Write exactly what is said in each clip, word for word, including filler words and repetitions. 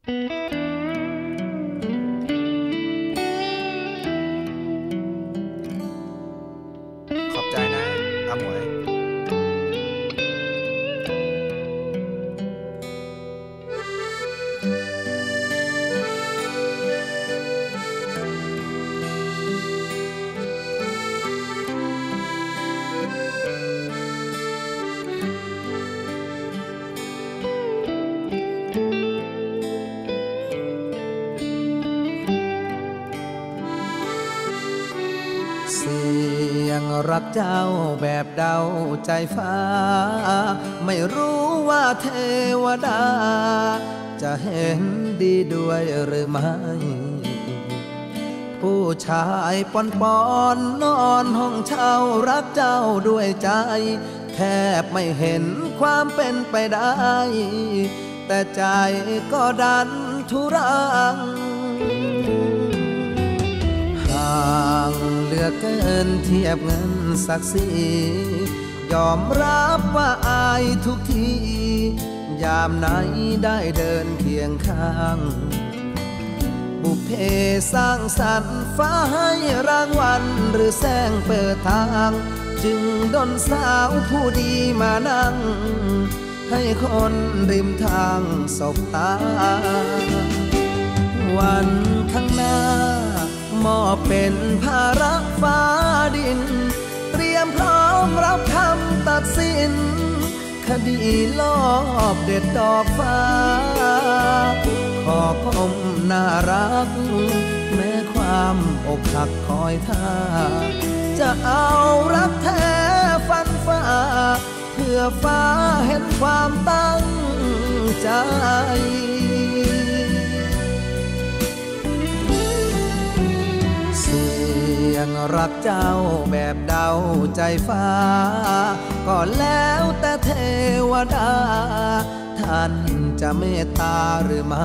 ขอบใจนะอาหมวยเสียงรักเจ้าแบบเดาใจฟ้าไม่รู้ว่าเทวดาจะเห็นดีด้วยหรือไม่ผู้ชายปอนปอนนอนห้องเช่ารักเจ้าด้วยใจแทบไม่เห็นความเป็นไปได้แต่ใจก็ดันทุรังห่างเหลือเกินเทียบเงินศักดิ์ศรียอมรับว่าอายทุกทียามไหนได้เดินเคียงข้างบุพเพสร้างสรรค์ฟ้าให้รางวัลหรือแสงเปิดทางจึงดลสาวผู้ดีมานั่งให้คนริมทางสบตาวันข้างหน้ามอบเป็นภาระฟ้าดินเตรียมพร้อมรับคำตัดสินคดีลอบเด็ดดอกฟ้าขอคมน่ารักแม้ความอกหักคอยท่าจะเอารักแท้ฟันฝ่าเพื่อฟ้าเห็นความตั้งใจเสียงรักเจ้าแบบเดาใจฟ้าก็แล้วแต่เทวดาท่านจะเมตตาหรือไม่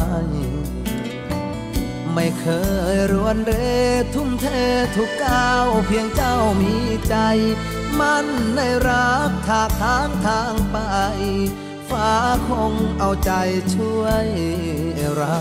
ไม่เคยรวนเรทุ่มเททุกก้าวเพียงเจ้ามีใจมั่นในรักทางทางทางไปฟ้าคงเอาใจช่วยเรา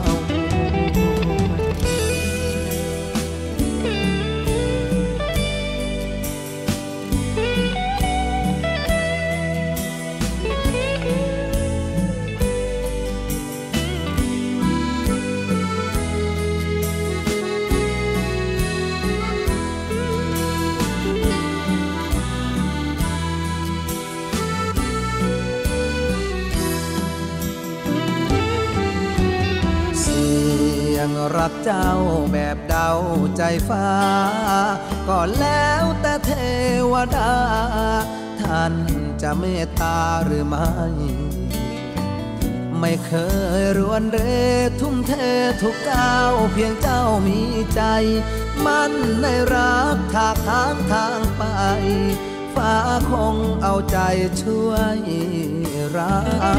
รักเจ้าแบบเดาใจฟ้าก็แล้วแต่เทวดาท่านจะเมตตาหรือไม่ไม่เคยรวนเรทุ่มเททุกก้าวเพียงเจ้ามีใจมั่นในรักทางทางทางไปฟ้าคงเอาใจช่วยเรา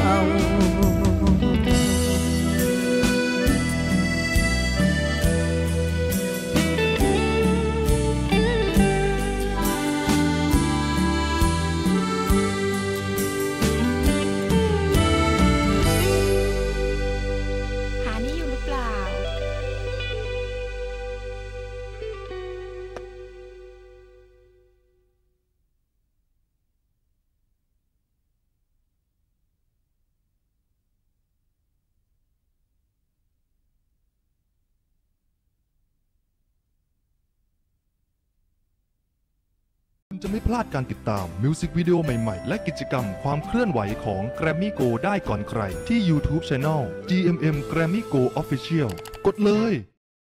คุณจะไม่พลาดการติดตามมิวสิกวิดีโอใหม่ๆและกิจกรรมความเคลื่อนไหวของ Grammy Go ได้ก่อนใครที่ YouTube Channel จี เอ็ม เอ็ม Grammy Go Official กดเลย